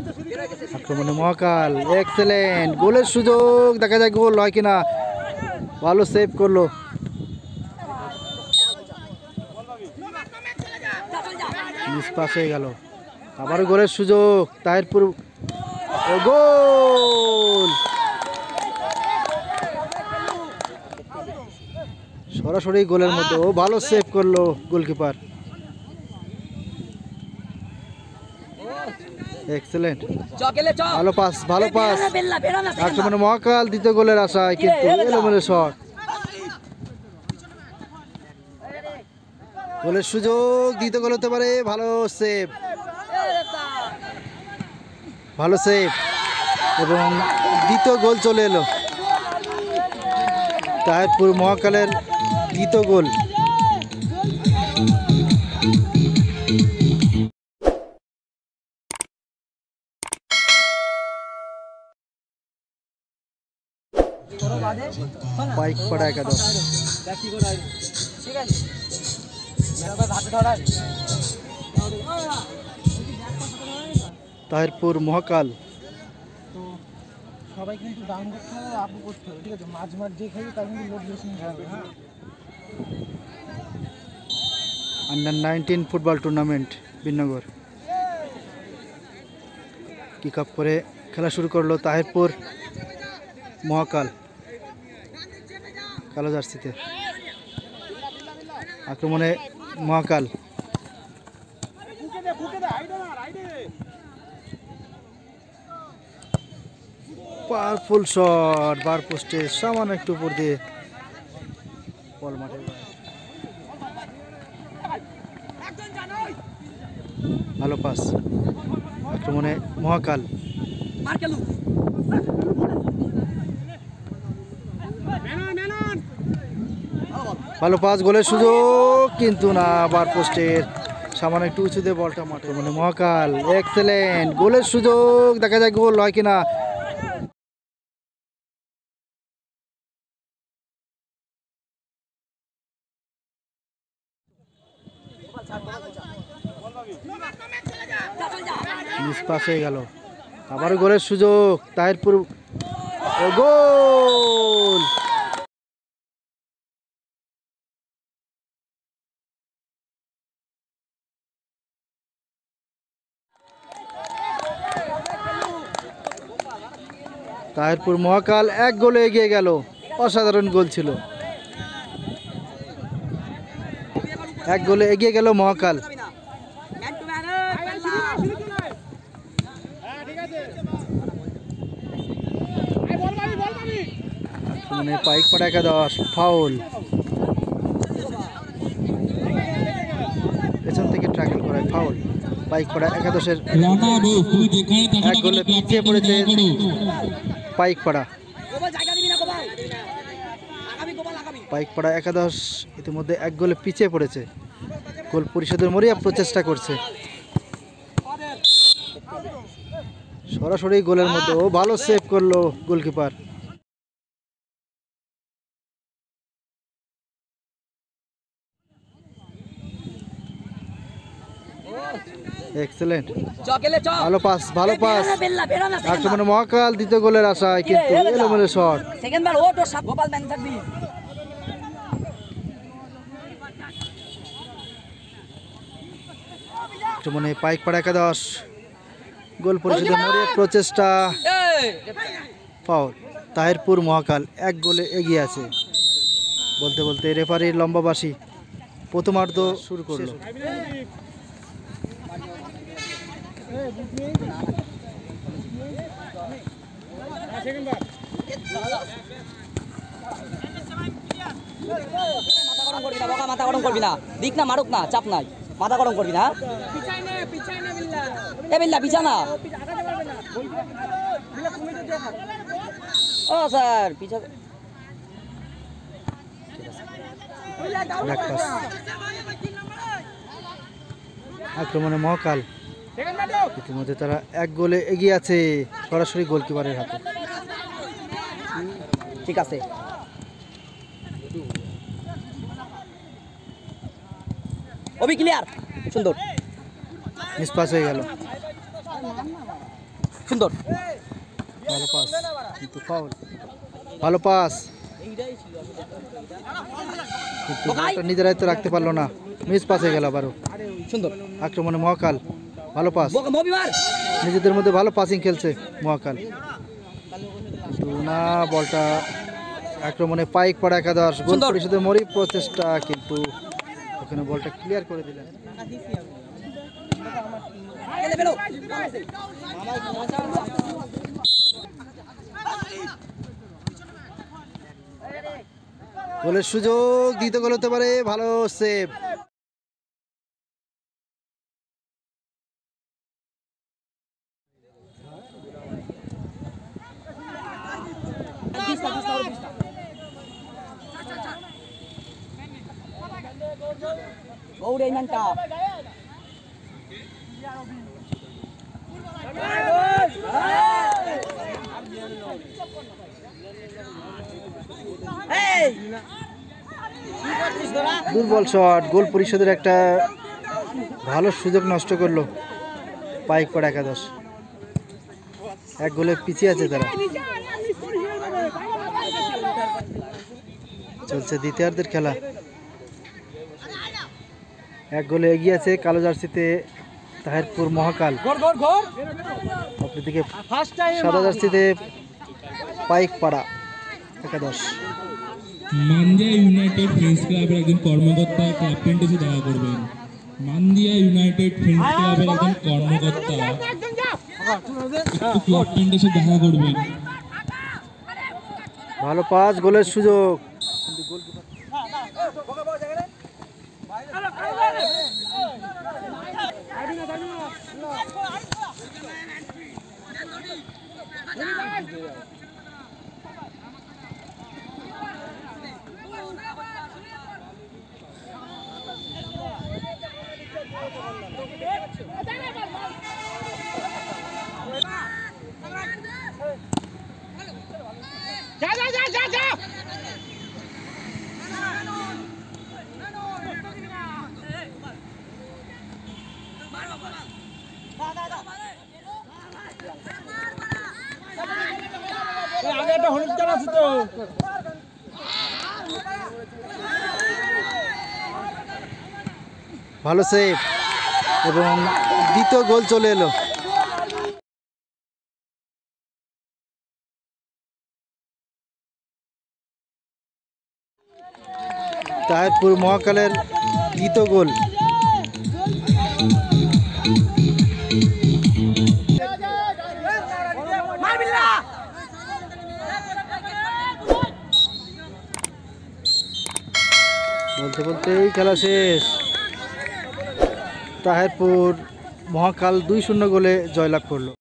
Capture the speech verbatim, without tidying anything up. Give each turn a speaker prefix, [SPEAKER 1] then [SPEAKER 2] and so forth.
[SPEAKER 1] আক্রমণে মহাকাল, এক্সেলেন্ট, গোলের সুযোগ, দেখা যায় গোল হয় কিনা। ভালো সেভ করলো। মিস পাস হয়ে গেল। আবারও গোলের সুযোগ, তাহিরপুর, গোল সরাসরি গোলের মধ্যে। ও ভালো সেভ করলো গোলকিপার। এক্সেলেন্ট, ভালো পাস, ভালো পাস। আক্রমণে মহাকাল, দ্বিতীয় গোলের আশায়, কিন্তু এলোমেলো শট। গোলের সুযোগ, দ্বিতীয় গোল হতে পারে। ভালো সেভ, ভালো সেভ, এবং দ্বিতীয় গোল চলে এলো। তাহিরপুর মহাকালের দ্বিতীয় গোল। পাইকপাড়া একাদশ। তাহিরপুর মহাকাল।
[SPEAKER 2] সবাই কিন্তু ডাউন করতে হবে, আপ করতে হবে, ঠিক আছে? মাঝ মাঠ যে খেলে তার কিন্তু লোড বেশি নিতে হবে। হ্যাঁ,
[SPEAKER 1] আন্ডার নাইনটিন ফুটবল টুর্নামেন্ট বিনগর কিক আপ করে খেলা শুরু করলো তাহিরপুর মহাকাল কালো জার্সিতে। আক্রমণে মহাকাল, পাওয়ারফুল শট, বার পোস্টে সামান্য একটু উপর দিয়ে বল মাঠে। ভালো পাস। আক্রমণে মহাকাল, ভালো পাস, গোলের সুযোগ, কিন্তু না, বার পোস্টের সামান্য একটু উঁচু দিয়ে বলটা মাঠে। মানে মহাকাল, এক্সেলেন্ট, গোলের সুযোগ, দেখা যায় গোল হয় কিনা। মিস পাস হয়ে গেল। আবারও গোলের সুযোগ, তাহিরপুর, গোল। তাহিরপুর মহাকাল এক গোলে এগিয়ে গেল। অসাধারণ গোল ছিল। এক গোলে এগিয়ে গেল মহাকাল। মানে পাইকপাড়া একাদশ, ফাউল, পেছন থেকে ট্যাকল করায় ফাউল। পাইকপাড়া একাদশের এক গোলে পিছিয়ে পড়েছে পাইকপাড়া। পাইকপাড়া একাদশ ইতিমধ্যে এক গোলে পিছিয়ে পড়েছে। গোল পরিশোধের মরিয়া প্রচেষ্টা করছে। সরাসরি গোলের মধ্যে, ও ভালো সেভ করলো গোলকিপার। এক্সেলেন্ট, ভালো পাস, ভালো পাস। আক্রমণে মহাকাল, দ্বিতীয় গোলের আশায়, কিন্তু এলোমেলো শট। আক্রমণে পাইকপাড়া একাদশ, গোল পরিশোধের মরিয়া প্রচেষ্টা, ফাউল। তাহিরপুর মহাকাল এক গোলে এগিয়ে আছে। বলতে বলতে রেফারির লম্বাবাসী প্রথমার্ধ শুরু করলো।
[SPEAKER 3] মাথা গরম করবি না, দিক না মারুক না, চাপ নাই, মাথা গরম করবি না। এ বিল্লা বিছানা, ও স্যার পিছা।
[SPEAKER 1] আক্রমণে মহাকাল, ইতিমধ্যে তারা এক গোলে এগিয়ে আছে, সরাসরি গোলকিপারের হাতে।
[SPEAKER 3] ঠিক আছে, অবি ক্লিয়ার, সুন্দর।
[SPEAKER 1] মিস পাস হয়ে গেল।
[SPEAKER 3] সুন্দর
[SPEAKER 1] ভালো পাস কিন্তু ফাউল, ভালো পাস কিন্তু বলটা নিজেরাই তো রাখতে পারলো না, মিস পাস হয়ে গেল আবারও।
[SPEAKER 3] সুন্দর
[SPEAKER 1] আক্রমণে মহাকাল, ভালো পাস,
[SPEAKER 3] মবিবার
[SPEAKER 1] নিজেদের মধ্যে ভালো পাসিং খেলছে মহাকাল, কিন্তু না বলটা আক্রমণে পাইক পড়া একাদশ। গোল
[SPEAKER 3] সুন্দর।
[SPEAKER 1] পরিষদের মরি প্রচেষ্টা, কিন্তু ওখানে বলটা ক্লিয়ার করে দিলেন। গোলের সুযোগ, দিতে গোল হতে পারে, ভালো সেভ।
[SPEAKER 3] গৌড়ে ম্যানটা
[SPEAKER 1] দুর্বল শট, গোল পরিষদের একটা ভালো সুযোগ নষ্ট করলো পাইক পড়া একাদশ। এক গোলে পিছিয়ে আছে তারা। চলছে দ্বিতীয়ার্ধের খেলা, এক গোলে এগিয়ে আছে কালো জার্সিতে তাহিরপুর মহাকাল, অপরদিকে সাদা জার্সিতে পাইক পাড়া একাদশ।
[SPEAKER 4] মানদিয়া ইউনাইটেড ফ্রেন্ডস ক্লাবের একজন কর্মকর্তা ক্যাপ্টেন এসে দেখা করবেন। মানদিয়া ইউনাইটেড ফ্রেন্ডস ক্লাবের একজন কর্মকর্তা একটু ক্যাপ্টেন এসে দেখা করবেন।
[SPEAKER 1] ভালো পাস, গোলের সুযোগ,
[SPEAKER 2] আগে একটা হলুদ চাল আছে তো।
[SPEAKER 1] ভালো সেভ এবং দ্বিতীয় গোল চলে এলো। তাহিরপুর মহাকালের দ্বিতীয় গোল। বলতে বলতেই খেলা শেষ। তাহিরপুর মহাকাল দুই শূন্য গোলে জয়লাভ করলো।